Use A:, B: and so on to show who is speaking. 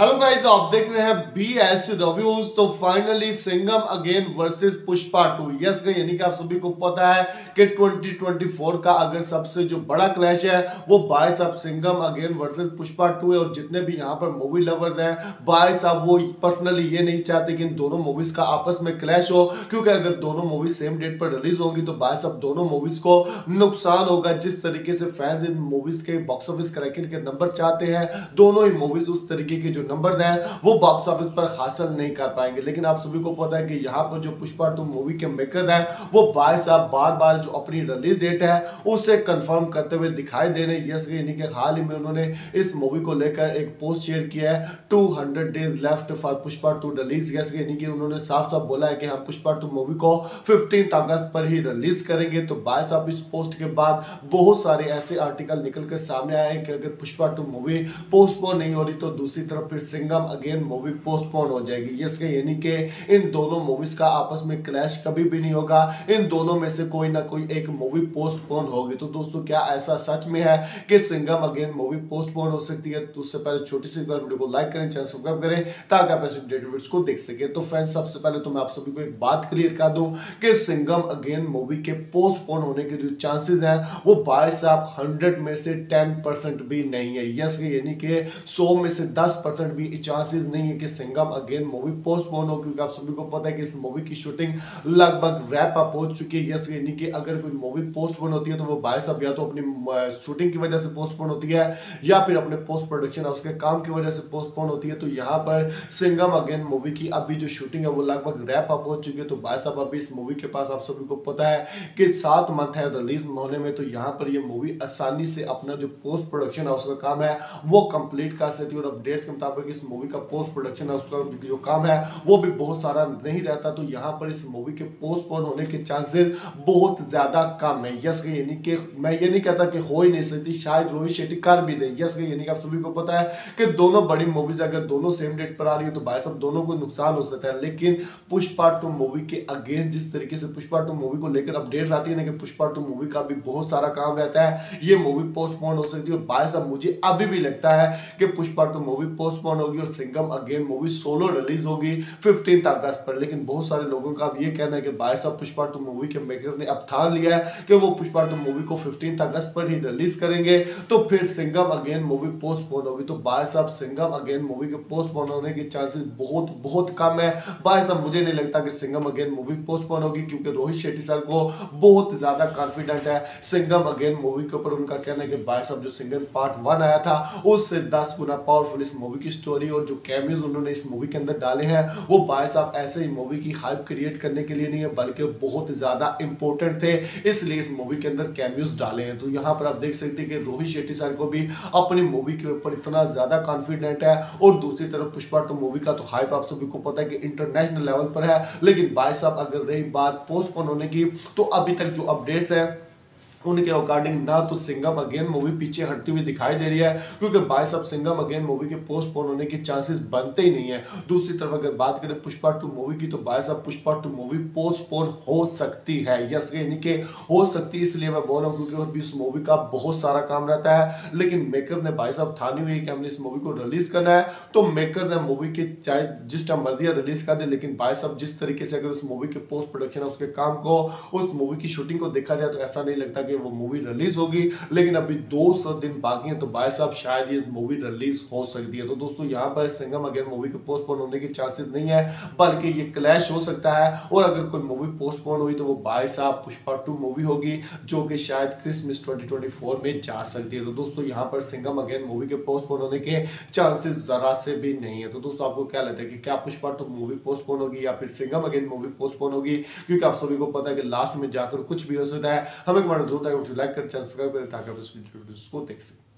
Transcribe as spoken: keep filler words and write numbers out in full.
A: Hello guys, आप देख रहे हैं बी एस रिव्यूज। तो finally Singham again versus Pushpa two. Yes guys, यानी कि आप सभी को पता है कि ट्वेंटी ट्वेंटी फोर का अगर सबसे जो बड़ा क्लैश है वो भाई साहब Singham again versus Pushpa two है। और जितने भी यहाँ पर मूवी लवर्स हैं भाई साहब वो पर्सनली ये नहीं चाहते कि इन दोनों मूवीज का आपस में क्लैश हो, क्योंकि अगर दोनों मूवी सेम डेट पर रिलीज होंगी तो भाई साहब दोनों मूवीज को नुकसान होगा। जिस तरीके से फैंस इन मूवीज के बॉक्स ऑफिस कलेक्शन के नंबर चाहते हैं, दोनों ही मूवीज उस तरीके के जो नंबर है वो बॉक्स ऑफिस पर हासिल नहीं कर पाएंगे। लेकिन आप सभी को पता है कि यहाँ पर जो पुष्पा टू मूवी के मेकर हैं वो भाई साहब बार बार जो अपनी रिलीज डेट है उसे कंफर्म करते हुए दिखाई दे रहे हैं। यस, यानी कि हाल ही में उन्होंने इस मूवी को लेकर एक पोस्ट शेयर किया है, two hundred days left for Pushpa two release. Yes, यानी कि उन्होंने साफ साफ बोला है कि हम पुष्पा टू मूवी को फिफ्टीन अगस्त पर ही रिलीज करेंगे। तो भाई साहब इस पोस्ट के बाद बहुत सारे ऐसे आर्टिकल निकल कर सामने आए हैं कि अगर पुष्पा टू मूवी पोस्टपोन नहीं हो रही तो दूसरी तरफ फिर सिंघम अगेन मूवी पोस्टपोन हो जाएगी। यस, यानी कि इन दोनों मूवीज का आपस में क्लैश कभी भी नहीं होगा, इन दोनों में से कोई ना कोई एक मूवी पोस्टपोन होगी। तो दोस्तों क्या ऐसा सच में है कि सिंघम अगेन मूवी पोस्टपोन हो सकती है? तो उससे पहले छोटी सी वीडियो को लाइक करें, चैनल सब्सक्राइब करें ताकि आप ऐसे अपडेटेड वीडियोस को देख सके। तो फ्रेंड्स, सबसे पहले तो मैं आप सभी को एक बात क्लियर कर दूं कि सिंघम अगेन मूवी के पोस्टपोन होने के जो चांसेस हैं वो भाई साहब हंड्रेड में से टेन परसेंट भी नहीं है। यस, यानी कि सौ में से दस परसेंट भी चांसेस नहीं है कि सिंघम अगेन मूवी पोस्टपोन हो, क्योंकि आप सभी को पता है कि इस मूवी की शूटिंग लगभग रैप अप हो चुकी है। यस, यानी कि अगर कोई मूवी पोस्टपोन होती है तो वो भाई साहब या तो अपनी शूटिंग की वजह से पोस्टपोन होती है या फिर अपने पोस्ट प्रोडक्शन हाउस के काम की वजह से पोस्टपोन होती है। तो यहाँ पर सिंघम अगेन मूवी की अभी जो शूटिंग है वो लगभग रैप अप हो चुकी है। तो भाई साहब अभी इस मूवी के पास आप सभी को पता है कि सात मंथ है रिलीज होने में। तो यहाँ पर ये मूवी आसानी से अपना जो पोस्ट प्रोडक्शन हाउस का काम है वो कंप्लीट कर सकती है। और अपडेट्स के मुताबिक इस मूवी का पोस्ट प्रोडक्शन हाउस का जो काम है वो भी बहुत सारा नहीं रहता। तो यहाँ पर इस मूवी के पोस्टपोन होने के चांसेस बहुत ज्यादा कम है। यस, यानी कि मैं ये नहीं कहता कि हो ही नहीं सकती, शायद रोहित शेट्टी कर भी दे। यस, यानी कि आप सभी को पता है कि दोनों बड़ी मूवीज अगर दोनों सेम डेट पर आ रही है तो भाई साहब दोनों को नुकसान हो सकता है। लेकिन पुष्पा टू मूवी के अगेंस्ट जिस तरीके से पुष्पा टू मूवी को लेकर अपडेट्स आती है ना कि पुष्पा टू मूवी का भी बहुत सारा काम रहता है, ये मूवी पोस्टपोन हो सकती है। और भाई साहब मुझे अभी भी लगता है कि पुष्पा टू मूवी पोस्टपोन होगी और Singham again movie solo release होगी फिफ्टीन अगस्त पर। लेकिन बहुत सारे लोगों का अब ये कहना है कि भाई साहब पुष्पा टू मूवी के मेकर्स ने अब ठान लिया है कि वो पुष्पा टू मूवी को फिफ्टीन अगस्त पर ही रिलीज करेंगे, तो फिर सिंघम अगेन मूवी पोस्टपोन होगी। तो भाई साहब सिंघम अगेन मूवी के पोस्टपोन होने के चांसेस बहुत बहुत कम है। भाई साहब मुझे नहीं लगता कि सिंघम अगेन मूवी पोस्टपोन होगी, क्योंकि रोहित शेट्टी सर को बहुत ज्यादा कॉन्फिडेंट है सिंघम अगेन मूवी के ऊपर। उनका कहना है कि भाई साहब जो सिंघम पार्ट वन आया था उससे दस गुना पावरफुल इस मूवी की स्टोरी और जो कैमियोज उन्होंने इस मूवी के अंदर डाले हैं वो भाई साहब ऐसे ही मूवी की हाइप क्रिएट करने के लिए नहीं है, बल्कि बहुत ज्यादा इंपॉर्टेंट थे, इसलिए इस मूवी के अंदर कैमियोज डाले हैं। तो यहाँ पर आप देख सकते हैं कि रोहित शेट्टी सर को भी अपनी मूवी के ऊपर इतना ज्यादा कॉन्फिडेंट है। और दूसरी तरफ पुष्पा टू मूवी का तो हाइप आप सभी को पता है कि इंटरनेशनल लेवल पर है। लेकिन भाई साहब अगर रही बात पोस्टपोन होने की, तो अभी तक जो अपडेट्स हैं उनके अकॉर्डिंग ना तो सिंघम अगेन मूवी पीछे हटती हुई दिखाई दे रही है, क्योंकि भाई साहब सिंघम अगेन मूवी के पोस्टपोन होने के चांसेस बनते ही नहीं है। दूसरी तरफ अगर बात करें पुष्पा टू मूवी की, तो भाई साहब पुष्पा टू मूवी पोस्टपोन हो सकती है। यस, यानी कि हो सकती है, इसलिए मैं बोल रहा हूँ क्योंकि इस मूवी का बहुत सारा काम रहता है। लेकिन मेकर ने भाई साहब ठानी हुई है कि हमने इस मूवी को रिलीज करना है, तो मेकर ने मूवी के चाहे जिस टाइम मर्जी रिलीज कर दे। लेकिन भाई साहब जिस तरीके से अगर उस मूवी के पोस्ट प्रोडक्शन उसके काम को, उस मूवी की शूटिंग को देखा जाए तो ऐसा नहीं लगता वो मूवी रिलीज होगी। लेकिन अभी दो सौ दिन बाकी हैं, तो भाई साहब शायद ये मूवी रिलीज हो सकती है। तो दोस्तों यहाँ पर सिंघम अगेन मूवी के पोस्टपोन होने के चांसेस नहीं है, बल्कि ये क्लैश हो सकता है। और अगर कोई मूवी पोस्टपोन हुई तो वो भाई साहब पुष्पा टू मूवी होगी, जो कि शायद क्रिसमस ट्वेंटी ट्वेंटी फोर में जा सकती है। तो दोस्तों यहाँ पर सिंघम अगेन मूवी के पोस्टपोन होने के चांसेस जरा से भी नहीं है। तो दोस्तों आपको क्या लगता है कि क्या पुष्पा टू मूवी पोस्टपोन होगी या फिर सिंघम अगेन मूवी पोस्टपोन होगी? क्योंकि आप सभी को पता है कि लास्ट में जाकर कुछ भी हो सकता है। हमें कमेंट जरूर लाइक कर चैनल सब्सक्राइब करें ताकि आप इस वीडियो को देख सकें।